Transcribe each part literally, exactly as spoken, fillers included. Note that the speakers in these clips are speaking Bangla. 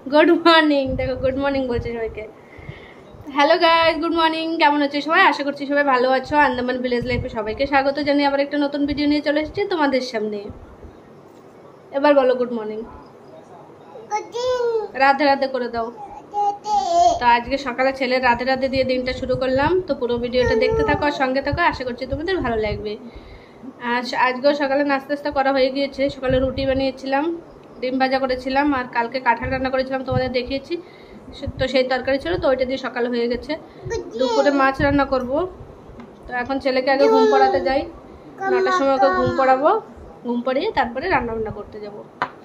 Good morning. দেখো গুড মর্নিং বলছে সবাইকে। Hello guys, good morning. কেমন আছো সবাই? আশা করছি সবাই ভালো আছো। আন্দামান ভিলেজ লাইফে সবাইকে স্বাগত জানিয়ে আবার একটা নতুন ভিডিও নিয়ে চলে এসেছি তোমাদের সামনে। এবার বলো গুড মর্নিং। রাধে রাধে করে দাও। তো আজকে সকালে ছেলে রাধে রাধে দিয়ে দিনটা শুরু করলাম। তো পুরো ভিডিওটা দেখতে থাকো আর সঙ্গে থাকো, আশা করছি তোমাদের ভালো লাগবে। আর আজকেও সকালে নাস্তা নাস্তা করা হয়ে গিয়েছে। সকালে রুটি বানিয়েছিলাম, ডিম ভাজা করেছিলাম, আর কালকে কাঁঠাল রান্না করেছিলাম, তোমাদের দেখিয়েছি। তো সেই তরকারি ছিল, তো ওইটা দিয়ে সকালে হয়ে গেছে। দুপুরে মাছ রান্না করব। তো এখন ছেলেকে আগে ঘুম পড়াতে যাই, নটার সময় ওকে ঘুম পড়াবো। ঘুম পড়িয়ে তারপরে রান্না বান্না করতে যাব।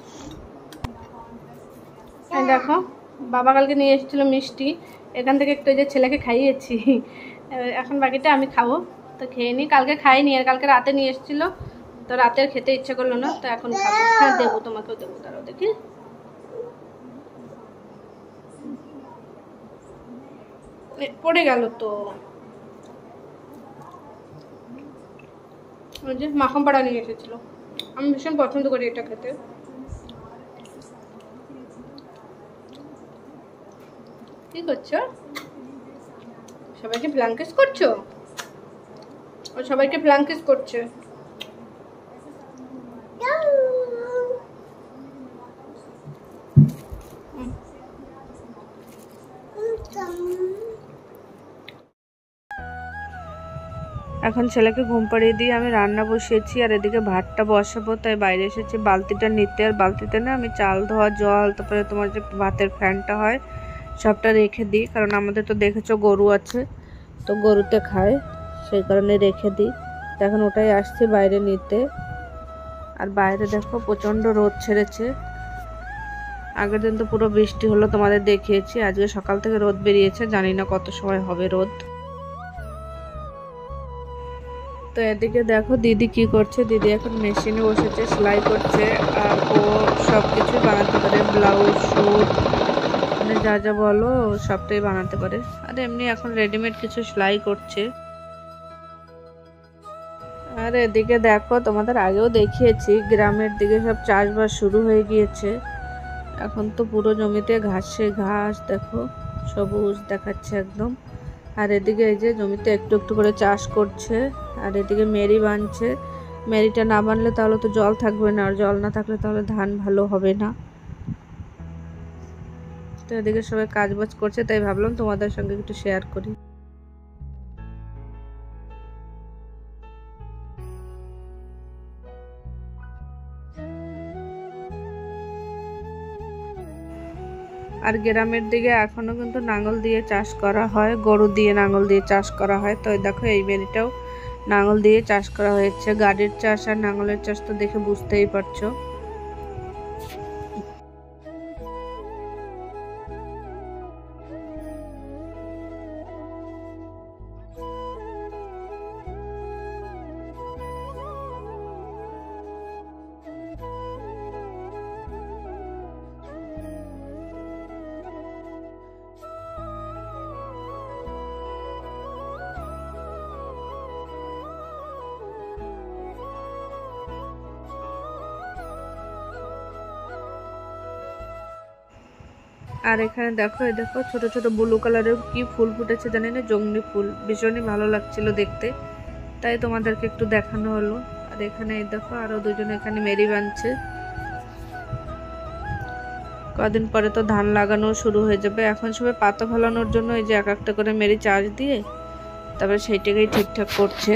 দেখো বাবা কালকে নিয়ে এসেছিলো মিষ্টি, এখান থেকে একটু যে ছেলেকে খাইয়েছি। এখন বাকিটা আমি খাবো। তো খেয়ে নিই, কালকে খাইনি, আর কালকে রাতে নিয়ে এসেছিলো, তো রাতের খেতে ইচ্ছে করলো না, তো এখন খাবো। হ্যাঁ দেবো, তোমাকেও দেবো, তারাও দেখি। পড়ে গেল তো। ওই যে মাখন পাড়া নিয়ে এসেছিলো, আমি ভীষণ পছন্দ করি এটা খেতে। কি করছো? সবাইকে ব্ল্যাঙ্কেস করছো? ও সবাইকে ব্ল্যাঙ্কেস করছে। এখন ছেলেকে ঘুম পাড়িয়ে দিয়ে আমি রান্না বসিয়েছি, আর এদিকে ভাতটা বসাবো, তাই বাইরে এসেছি বালতিটা নিতে। আর বালতিতে না আমি চাল ধোয়া জল, তারপরে তোমার যে ভাতের ফ্যানটা হয় সবটা রেখে দিই, কারণ আমাদের তো দেখেছো গরু আছে, তো গরুতে খায়, সেই কারণে রেখে দিই। তো এখন ওটাই আসছে বাইরে নিতে। আর বাইরে দেখো প্রচণ্ড রোদ ছেড়েছে। আগের দিন তো পুরো বৃষ্টি হলো, তোমাদের দেখিয়েছি। আজকে সকাল থেকে রোদ বেরিয়েছে, জানি না কত সময় হবে রোদ। তো এদিকে দেখো দিদি কি করছে। দিদি এখন মেশিনে বসেছে, সেলাই করছে। আর ও সব কিছু বানাতে পারে, ব্লাউজ, স্যুট, মানে যা যা বলো সবটাই বানাতে পারে। আর এমনি এখন রেডিমেড কিছু সেলাই করছে। আর এদিকে দেখো তোমাদের আগেও দেখিয়েছি, গ্রামের দিকে সব চাষবাস শুরু হয়ে গিয়েছে। এখন তো পুরো জমিতে ঘাসে ঘাস, দেখো সবুজ দেখাচ্ছে একদম। আর এদিকে এই যে জমিতে একটু একটু করে চাষ করছে। আর এদিকে মেরি বানছে। মেরিটা না বানলে তাহলে তো জল থাকবে না, আর জল না থাকলে তাহলে ধান ভালো হবে না। তো এদিকে সবাই কাজ বাজ করছে, তাই ভাবলাম তোমাদের সঙ্গে একটু শেয়ার করি। আর গ্রামের দিকে এখনো কিন্তু নাঙল দিয়ে চাষ করা হয়, গরু দিয়ে নাঙল দিয়ে চাষ করা হয়। তো দেখো এই মেরিটাও নাঙল দিয়ে চাষ করা হয়েছে। গাড়ির চাষ আর নাঙলের চাষ তো দেখে বুঝতেই পারছো। আর এখানে দেখো, এই দেখো ছোট ছোট ব্লু কালারের কি ফুল ফুটেছে জানি না, জংলি ফুল, ভীষণই ভালো লাগছিল দেখতে, তাই তোমাদেরকে একটু দেখানো হলো। আর এখানে এই দেখো আরো দুজন এখানে মেরি বানছে। কদিন পরে তো ধান লাগানো শুরু হয়ে যাবে। এখন সবাই পাতা ফলানোর জন্য এই যে এক একটা করে মেরি চাষ দিয়ে তারপরে সেইটাকেই ঠিকঠাক করছে।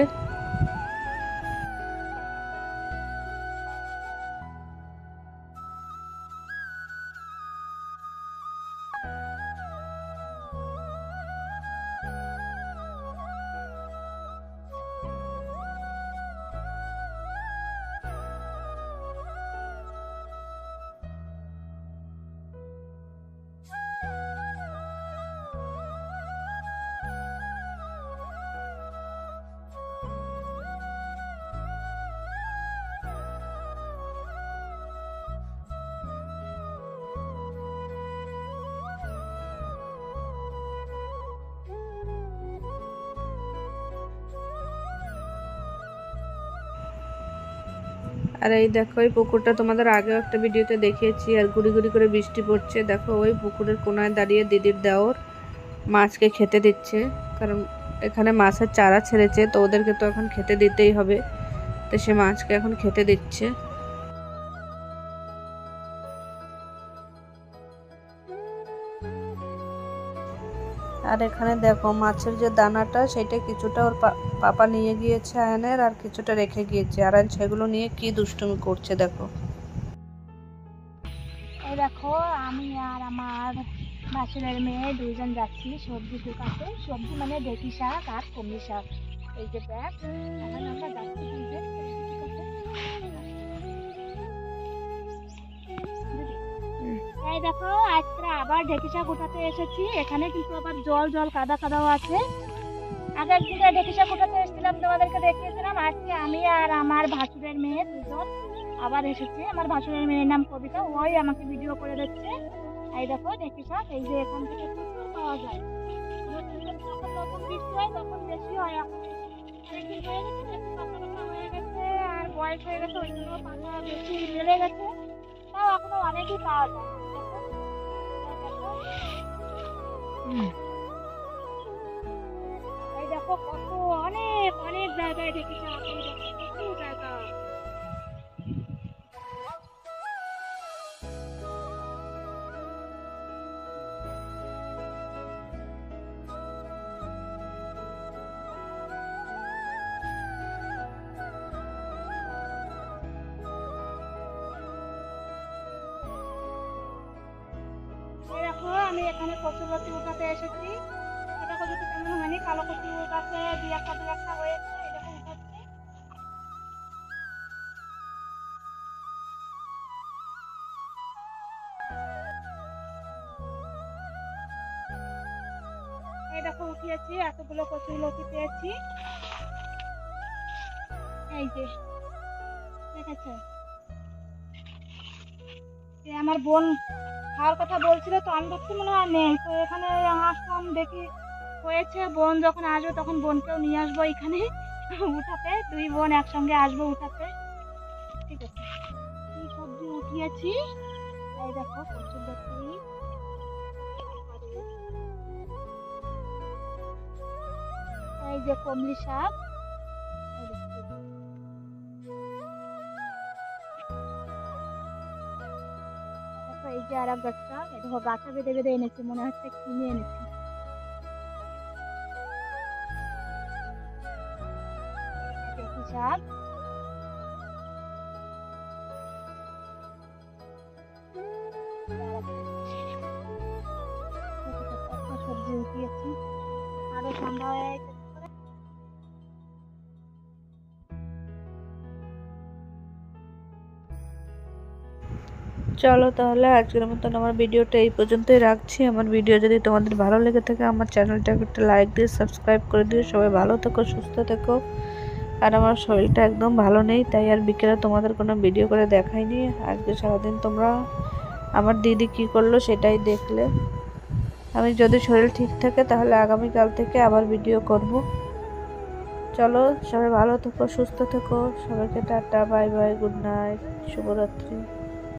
আর এই দেখো এই পুকুরটা তোমাদের আগেও একটা ভিডিওতে দেখিয়েছি, আর গুড়ি গুড়ি করে বৃষ্টি পড়ছে। দেখো ওই পুকুরের কোনায় দাঁড়িয়ে দিদির দেওর মাছকে খেতে দিচ্ছে, কারণ এখানে মাছের চারা ছেড়েছে, তো ওদেরকে তো এখন খেতে দিতেই হবে, তো সে মাছকে এখন খেতে দিচ্ছে। আর এখানে দেখো মাছের যে দানাটা সেটা কিছুটা ওর পাপা নিয়ে গিয়েছে আয়নের, আর কিছুটা রেখে গিয়েছে, আর সেগুলো নিয়ে কি দুষ্টুমি করছে দেখো। এই দেখো আমি আর আমার ভাসুরের মেয়ে দুইজন যাচ্ছি সবজি শুকাতে। সবজি মানে ঢেঁকি শাক আর কমলি শাক। এই যে ব্যাগ, এখন আমরা যাচ্ছি দুইজন এই দেখো আজকে আবার ঢেঁকি শাক উঠাতে এসেছি। এখানে কিন্তু আবার জল জল কাদা কাদাও আছে। আগের দিনে ঢেঁকি শাক উঠাতে এসেছিলাম, তোমাদেরকে দেখিয়েছিলাম। আজকে আমি আর আমার ভাসুরের মেয়ে দুজন আবার এসেছি। আমার ভাসুরের মেয়ের নাম কবিতা, ওই আমাকে ভিডিও করে দিচ্ছে। এই দেখো ঢেঁকি শাক, এই যে এখান থেকে প্রচুর পাওয়া যায়। যখন নতুন বৃষ্টি হয় তখন বেশি হয়। এখন অনেকদিন হয়ে গেছে, পাতা পাতা হয়ে গেছে আর বয়স হয়ে গেছে, ওই জন্য পাতা বেশি মেলে গেছে। তাও এখনো অনেকই পাওয়া যায়। এই দেখো কত অনেক অনেক জায়গায় ঢেঁকি শাক, কত জায়গা। দেখো আমি এখানে কচুর লতি উঠাতে এসেছি। এটা কচুটি কেমন হয়নি, কালো কচু গাছে দুই একটা দুই একটা হয়েছে, এরকম উঠাচ্ছি। এই দেখো উঠিয়েছি, এতগুলো কচুর লতি পেয়েছি। এই যে দেখেছো, আমার বোন খাওয়ার কথা বলছিল, তো আমি ভাবছি মনে হয় নেই, তো এখানে আসলাম দেখি হয়েছে। বোন যখন আসবে তখন বোনকেও নিয়ে আসবো এখানে উঠাতে, দুই বোন একসঙ্গে আসবো উঠাতে। ঠিক আছে, কি সবজি উঠিয়েছি এই দেখো, কচুর লতি, এই যে কমলি শাক, এই যে আর এক গাছটা, দেখো গাছা বেঁধে বেঁধে এনেছি, মনে হচ্ছে কিনে এনেছি। শাক, সবজি উঠিয়েছি, আরো ঠান্ডা হয়ে গেছে। চলো তাহলে আজকের মতন আমার ভিডিওটা এই পর্যন্তই রাখছি। আমার ভিডিও যদি তোমাদের ভালো লেগে থাকে আমার চ্যানেলটাকে একটা লাইক দিয়ে সাবস্ক্রাইব করে দিও। সবাই ভালো থেকো, সুস্থ থেকো। আর আমার শরীরটা একদম ভালো নেই, তাই আর বিকেলে তোমাদের কোনো ভিডিও করে দেখাইনি। আজকে সারাদিন তোমরা আমার দিদি কি করলো সেটাই দেখলে। আমি যদি শরীর ঠিক থাকে তাহলে আগামীকাল থেকে আবার ভিডিও করব। চলো সবাই ভালো থেকো, সুস্থ থেকো। সবাইকে tata, bye bye, good night, শুভরাত্রি।